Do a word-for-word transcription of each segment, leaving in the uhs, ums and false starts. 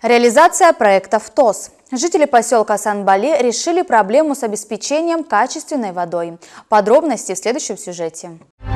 Реализация проектов ТОС. Жители поселка Сан-Бали решили проблему с обеспечением качественной водой. Подробности в следующем сюжете.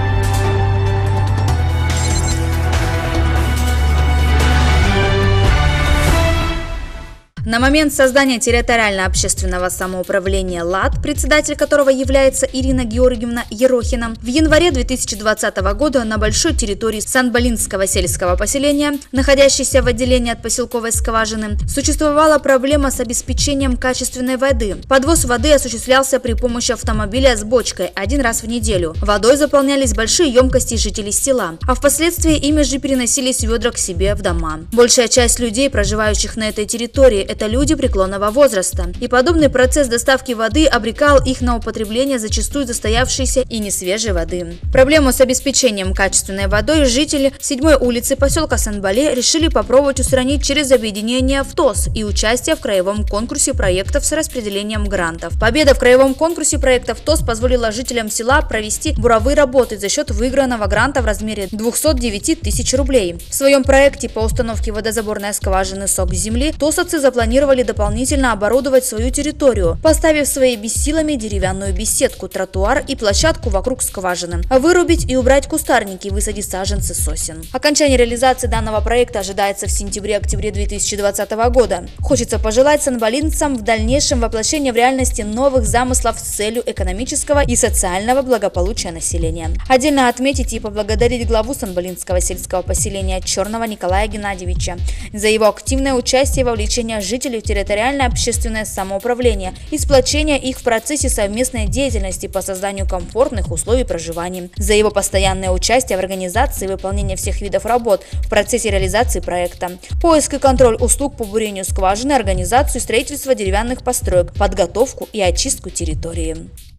На момент создания территориально-общественного самоуправления «ЛАД», председатель которого является Ирина Георгиевна Ерохина, в январе две тысячи двадцатого года на большой территории Сан-Балинского сельского поселения, находящейся в отделении от поселковой скважины, существовала проблема с обеспечением качественной воды. Подвоз воды осуществлялся при помощи автомобиля с бочкой один раз в неделю. Водой заполнялись большие емкости жителей села, а впоследствии ими же переносились ведра к себе в дома. Большая часть людей, проживающих на этой территории, это люди преклонного возраста, и подобный процесс доставки воды обрекал их на употребление зачастую застоявшейся и несвежей воды. Проблему с обеспечением качественной водой жители седьмой улицы поселка Сан-Бали решили попробовать устранить через объединение в ТОС и участие в краевом конкурсе проектов с распределением грантов. Победа в краевом конкурсе проектов ТОС позволила жителям села провести буровые работы за счет выигранного гранта в размере двухсот девяти тысяч рублей. В своем проекте по установке водозаборной скважины «Сок земли» тосовцы запланировали Планировали дополнительно оборудовать свою территорию, поставив своими силами деревянную беседку, тротуар и площадку вокруг скважины, вырубить и убрать кустарники и высадить саженцы сосен. Окончание реализации данного проекта ожидается в сентябре-октябре две тысячи двадцатого года. Хочется пожелать санбалинцам в дальнейшем воплощения в реальности новых замыслов с целью экономического и социального благополучия населения. Отдельно отметить и поблагодарить главу Сан-Балинского сельского поселения Черного Николая Геннадьевича за его активное участие и вовлечение жителей в территориально-общественное самоуправление и сплочение их в процессе совместной деятельности по созданию комфортных условий проживания, за его постоянное участие в организации и выполнении всех видов работ в процессе реализации проекта, поиск и контроль услуг по бурению скважины, организацию и строительство деревянных построек, подготовку и очистку территории.